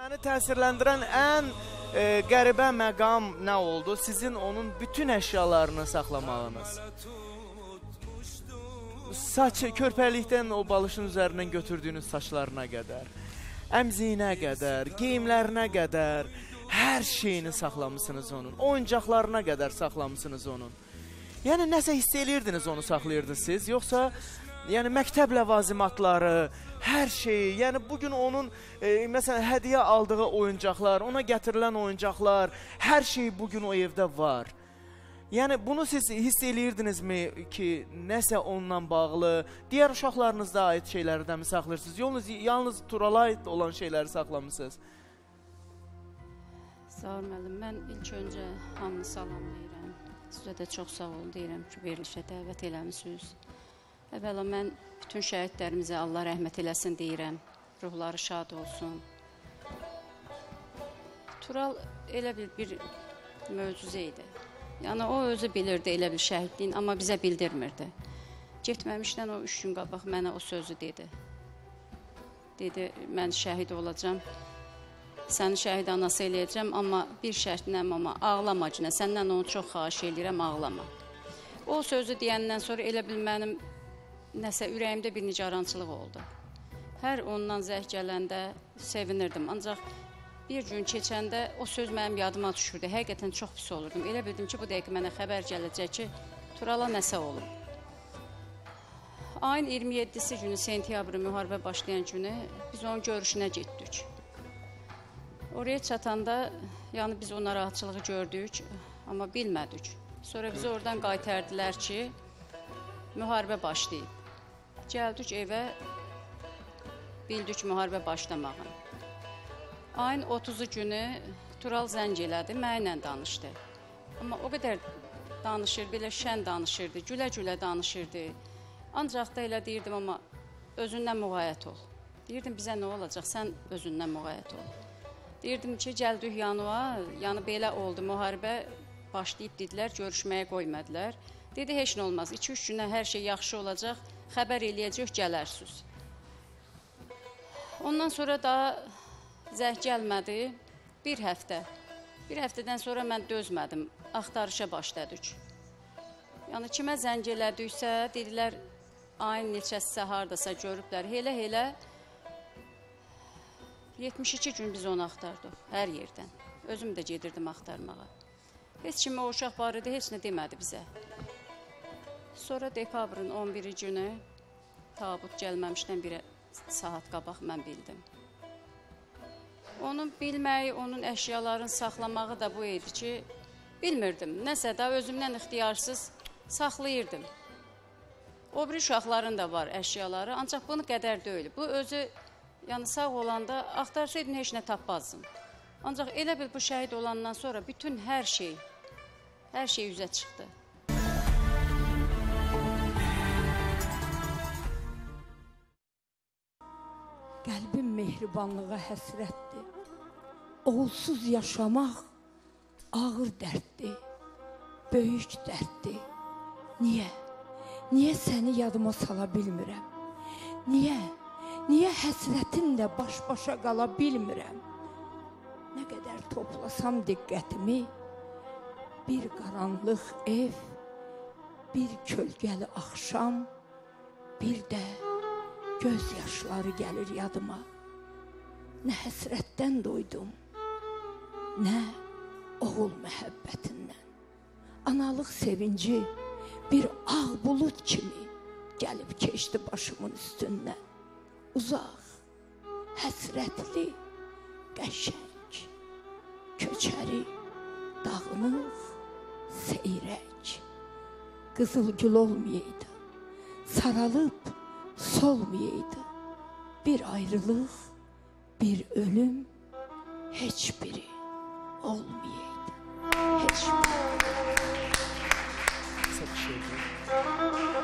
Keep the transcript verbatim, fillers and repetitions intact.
Səni təsirləndirən ən e, qəribə məqam nə oldu? Sizin onun bütün əşyalarını saxlamağınız. Saç, körpəlikdən o balışın üzərindən götürdüyünüz saçlarına qədər, əmziyinə qədər, geyimlərinə qədər, hər şeyini saxlamışsınız onun. Oyuncaqlarına qədər saxlamışsınız onun. Yəni, nəsə hiss eləyirdiniz onu saxlayırdınız siz, yoxsa yəni məktəb ləvazimatları, hər şeyi, yəni bugün onun e, məsələn hədiyyə aldığı oyuncaqlar, ona gətirilən oyuncaqlar, hər şey bugün o evdə var. Yəni bunu siz hiss eləyirdinizmi ki, nəsə onunla bağlı, digər uşaqlarınızda ait şeylərdən mi saxlayırsınız? Yalnız, yalnız Turala aid olan şeyləri saxlamışsınız? Sağ ol müəllim, mən ilk öncə hamını salamlayıram. Sizə də çox sağ olun deyirəm ki, verilişə dəvət eləmişsiniz. Əvvəla mən bütün şəhidlərimizə Allah rəhmət eləsin deyirəm. Ruhları şad olsun. Tural elə bir, bir möcüzə idi. Yəni o özü bilirdi elə bir şəhidliyin, amma bizə bildirmirdi. Getməmişdən o üç gün qabaq mənə o sözü dedi. Dedi, mən şəhid olacam. Səni şəhid anası eləyəcəm, amma bir şərtlə amma ağlama cinə. Səndən onu çox xahiş eləyirəm, ağlama. O sözü deyəndən sonra elə bil mənim nəsə ürəyimdə bir nigarançılıq oldu. Hər ondan zəh gələndə sevinirdim. Ancaq bir gün keçəndə o söz mənim yadıma düşürdü. Həqiqətən çox pis olurdum. Elə bildim ki, bu dəqiqə mənə xəbər gələcək ki, Turala nəsə olub. Ayın iyirmi yeddisi günü, sentyabrı müharibə başlayan günü biz onun görüşünə getdik. Oraya çatanda, yəni biz o narahatçılığı gördük, amma bilmədik. Sonra bizi oradan qaytardilər ki, müharibə başlayıb. Gəldik evə, bildik müharibə başlamağını. Ayın otuzu günü Tural zəng elədi, mənimlə danışdı. Amma o qədər danışır, belə şən danışırdı, gülə-gülə danışırdı. Ancaq da elə deyirdim, amma özündən müğayət ol. Deyirdim, bizə nə olacaq, sən özündən müğayət ol. Deyirdim ki, gəldik yanıma, yəni belə oldu, müharibə başlayıb dedilər, görüşməyə qoymadılar. Dedi, heç nə olmaz, iki üç günə hər şey yaxşı olacaq, xəbər eləyəcək, gələrsiniz. Ondan sonra daha zəh gəlmədi, bir həftə. Bir həftədən sonra mən dözmədim, axtarışa başladık. Yəni, kimə zəng elədiksə, dedilər, ayın neçəsi hardasa görüblər, elə-elə yetmiş iki gün biz onu axtardıq, hər yerdən. Özüm də gedirdim axtarmağa. Heç kimi o uşaq barədə heç nə demədi bizə. Sonra dekabrın on biri günü tabut gəlməmişdən bir saat qabaq mən bildim. Onun bilməyi, onun əşyalarını saxlamağı da bu idi ki, bilmirdim. Nəsə də özümdən ixtiyarsız saxlayırdım. O bir uşaqların da var əşyaları, ancaq bunu qədər deyil. Bu özü, yəni sağ olanda axtarsaydın heç nə tapmazdım. Ancaq elə bil bu şəhid olandan sonra bütün hər şey, hər şey üzə çıxdı. Qəlbim mehribanlığa həsrətdir. Oğulsuz yaşamaq ağır dərddir, böyük dərddir. Niyə? Niyə səni yadıma sala bilmirəm? Niyə? Niyə həsrətinlə baş-başa qala bilmirəm? Nə qədər toplasam diqqətimi, bir qaranlıq ev, bir kölgəli axşam, bir də göz yaşları gəlir yadıma. Nə həsrətdən doydum, nə oğul məhəbbətindən. Analıq sevinci bir ağ bulud kimi gəlib keçdi başımın üstündən. Uzaq, həsrətli, qəşəng, köçəri, dağınıq, seyrək. Qızıl gül olmayaydı, saralıb solmayaydı. Bir ayrılıq, bir ölüm, heç biri olmayaydı. Heç biri. Çok şey değil.